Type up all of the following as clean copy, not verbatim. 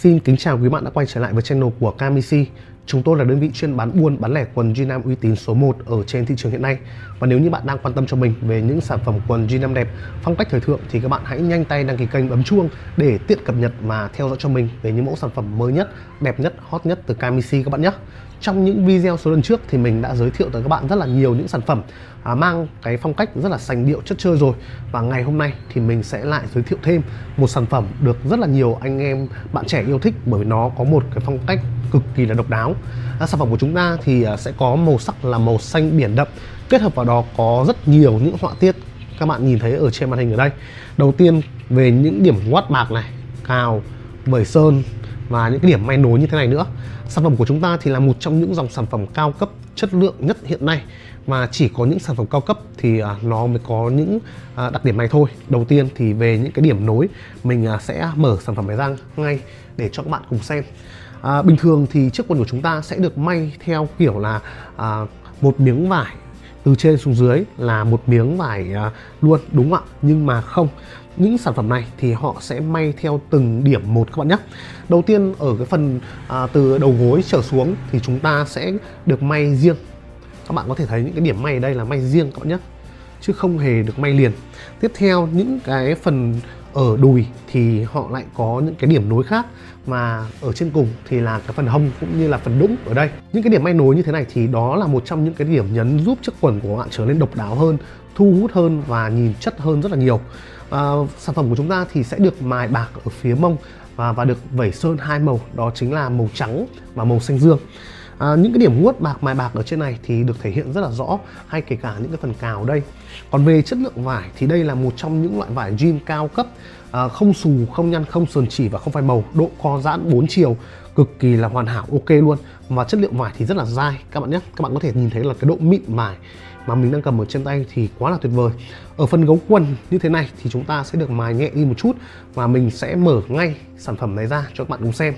Xin kính chào quý bạn đã quay trở lại với channel của Camisi. Chúng tôi là đơn vị chuyên buôn bán lẻ quần jean nam uy tín số 1 ở trên thị trường hiện nay. Và nếu như bạn đang quan tâm cho mình về những sản phẩm quần jean nam đẹp, phong cách thời thượng thì các bạn hãy nhanh tay đăng ký kênh, bấm chuông để tiện cập nhật và theo dõi cho mình về những mẫu sản phẩm mới nhất, đẹp nhất, hot nhất từ Camisi các bạn nhé. Trong những video số lần trước thì mình đã giới thiệu tới các bạn rất là nhiều những sản phẩm mang cái phong cách rất là sành điệu chất chơi rồi. Và ngày hôm nay thì mình sẽ lại giới thiệu thêm một sản phẩm được rất là nhiều anh em bạn trẻ yêu thích, bởi vì nó có một cái phong cách cực kỳ là độc đáo. Sản phẩm của chúng ta thì sẽ có màu sắc là màu xanh biển đậm, kết hợp vào đó có rất nhiều những họa tiết các bạn nhìn thấy ở trên màn hình ở đây. Đầu tiên về những điểm watt bạc này, cào, vẩy sơn và những cái điểm may nối như thế này nữa. Sản phẩm của chúng ta thì là một trong những dòng sản phẩm cao cấp chất lượng nhất hiện nay, và chỉ có những sản phẩm cao cấp thì nó mới có những đặc điểm này thôi. Đầu tiên thì về những cái điểm nối, mình sẽ mở sản phẩm này ra ngay để cho các bạn cùng xem. Bình thường thì chiếc quần của chúng ta sẽ được may theo kiểu là một miếng vải từ trên xuống dưới là một miếng vải luôn, đúng không ạ? Nhưng mà không, những sản phẩm này thì họ sẽ may theo từng điểm một các bạn nhé. Đầu tiên ở cái phần từ đầu gối trở xuống thì chúng ta sẽ được may riêng. Các bạn có thể thấy những cái điểm may ở đây là may riêng các bạn nhé, chứ không hề được may liền. Tiếp theo những cái phần ở đùi thì họ lại có những cái điểm nối khác, mà ở trên cùng thì là cái phần hông cũng như là phần đũng ở đây. Những cái điểm may nối như thế này thì đó là một trong những cái điểm nhấn giúp chiếc quần của bạn trở nên độc đáo hơn, thu hút hơn và nhìn chất hơn rất là nhiều. Sản phẩm của chúng ta thì sẽ được mài bạc ở phía mông và được vẩy sơn hai màu, đó chính là màu trắng và màu xanh dương. Những cái điểm guốc bạc, mài bạc ở trên này thì được thể hiện rất là rõ, hay kể cả những cái phần cào đây. Còn về chất lượng vải thì đây là một trong những loại vải jean cao cấp, không xù, không nhăn, không sờn chỉ và không phai màu, độ co giãn 4 chiều cực kỳ là hoàn hảo, ok luôn. Và chất lượng vải thì rất là dai các bạn nhé. Các bạn có thể nhìn thấy là cái độ mịn vải mà mình đang cầm ở trên tay thì quá là tuyệt vời. Ở phần gấu quần như thế này thì chúng ta sẽ được mài nhẹ đi một chút, và mình sẽ mở ngay sản phẩm này ra cho các bạn cùng xem.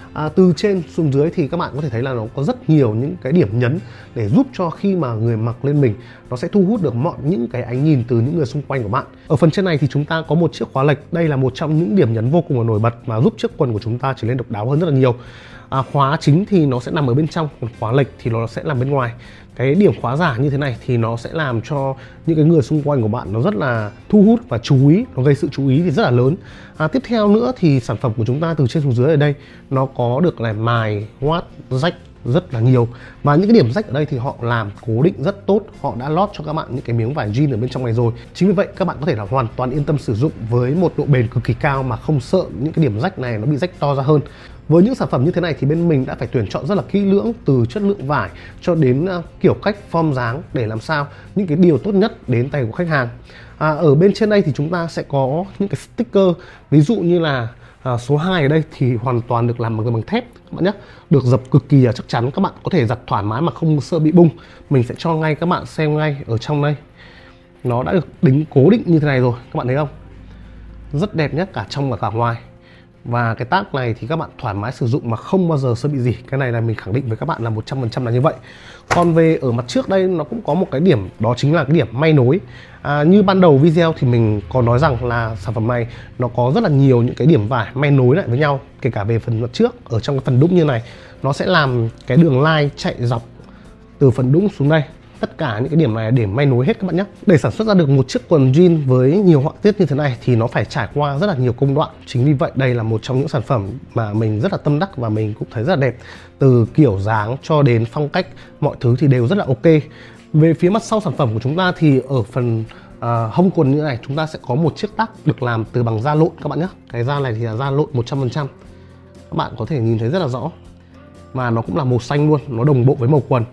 Từ trên xuống dưới thì các bạn có thể thấy là nó có rất nhiều những cái điểm nhấn để giúp cho khi mà người mặc lên mình nó sẽ thu hút được mọi những cái ánh nhìn từ những người xung quanh của bạn. Ở phần trên này thì chúng ta có một chiếc khóa lệch, đây là một trong những điểm nhấn vô cùng là nổi bật và giúp chiếc quần của chúng ta trở nên độc đáo hơn rất là nhiều. Khóa chính thì nó sẽ nằm ở bên trong, còn khóa lệch thì nó sẽ nằm bên ngoài. Cái điểm khóa giả như thế này thì nó sẽ làm cho những cái người xung quanh của bạn nó rất là thu hút và chú ý, nó gây sự chú ý thì rất là lớn. Tiếp theo nữa thì sản phẩm của chúng ta từ trên xuống dưới ở đây nó có được là mài, watt, rách rất là nhiều, và những cái điểm rách ở đây thì họ làm cố định rất tốt, họ đã lót cho các bạn những cái miếng vải jean ở bên trong này rồi. Chính vì vậy các bạn có thể là hoàn toàn yên tâm sử dụng với một độ bền cực kỳ cao mà không sợ những cái điểm rách này nó bị rách to ra hơn. Với những sản phẩm như thế này thì bên mình đã phải tuyển chọn rất là kỹ lưỡng, từ chất lượng vải cho đến kiểu cách, form dáng, để làm sao những cái điều tốt nhất đến tay của khách hàng. Ở bên trên đây thì chúng ta sẽ có những cái sticker, ví dụ như là số 2 ở đây thì hoàn toàn được làm bằng thép các bạn nhé, được dập cực kỳ là chắc chắn, các bạn có thể giặt thoải mái mà không sợ bị bung. Mình sẽ cho ngay các bạn xem ngay ở trong đây, nó đã được đính cố định như thế này rồi, các bạn thấy không? Rất đẹp nhất cả trong và cả ngoài. Và cái tag này thì các bạn thoải mái sử dụng mà không bao giờ sợ bị gì. Cái này là mình khẳng định với các bạn là 100% là như vậy. Còn về ở mặt trước đây nó cũng có một cái điểm, đó chính là cái điểm may nối. Như ban đầu video thì mình có nói rằng là sản phẩm này nó có rất là nhiều những cái điểm vải may nối lại với nhau. Kể cả về phần mặt trước, ở trong cái phần đũng như này, nó sẽ làm cái đường line chạy dọc từ phần đũng xuống đây. Tất cả những cái điểm này để may nối hết các bạn nhé. Để sản xuất ra được một chiếc quần jean với nhiều họa tiết như thế này thì nó phải trải qua rất là nhiều công đoạn. Chính vì vậy đây là một trong những sản phẩm mà mình rất là tâm đắc và mình cũng thấy rất là đẹp. Từ kiểu dáng cho đến phong cách, mọi thứ thì đều rất là ok. Về phía mặt sau sản phẩm của chúng ta thì ở phần hông quần như này chúng ta sẽ có một chiếc tag được làm từ bằng da lộn các bạn nhé. Cái da này thì là da lộn 100%. Các bạn có thể nhìn thấy rất là rõ. Và nó cũng là màu xanh luôn, nó đồng bộ với màu quần.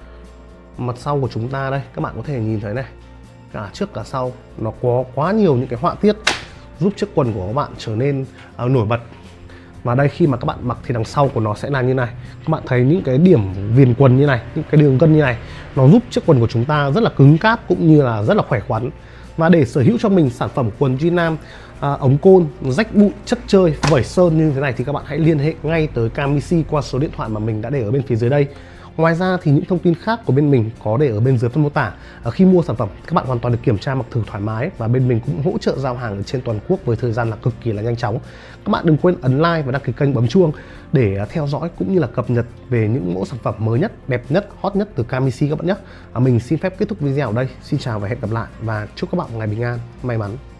Mặt sau của chúng ta đây, các bạn có thể nhìn thấy này, cả trước cả sau nó có quá nhiều những cái họa tiết giúp chiếc quần của các bạn trở nên nổi bật. Và đây khi mà các bạn mặc thì đằng sau của nó sẽ là như này. Các bạn thấy những cái điểm viền quần như này, những cái đường gân như này, nó giúp chiếc quần của chúng ta rất là cứng cáp cũng như là rất là khỏe khoắn. Và để sở hữu cho mình sản phẩm quần jean nam ống côn, rách bụi, chất chơi, vẩy sơn như thế này thì các bạn hãy liên hệ ngay tới Camisi qua số điện thoại mà mình đã để ở bên phía dưới đây. Ngoài ra thì những thông tin khác của bên mình có để ở bên dưới phần mô tả. Khi mua sản phẩm các bạn hoàn toàn được kiểm tra mặc thử thoải mái, và bên mình cũng hỗ trợ giao hàng ở trên toàn quốc với thời gian là cực kỳ là nhanh chóng. Các bạn đừng quên ấn like và đăng ký kênh, bấm chuông để theo dõi cũng như là cập nhật về những mẫu sản phẩm mới nhất, đẹp nhất, hot nhất từ Camisi các bạn nhé. Mình xin phép kết thúc video ở đây. Xin chào và hẹn gặp lại, và chúc các bạn một ngày bình an, may mắn.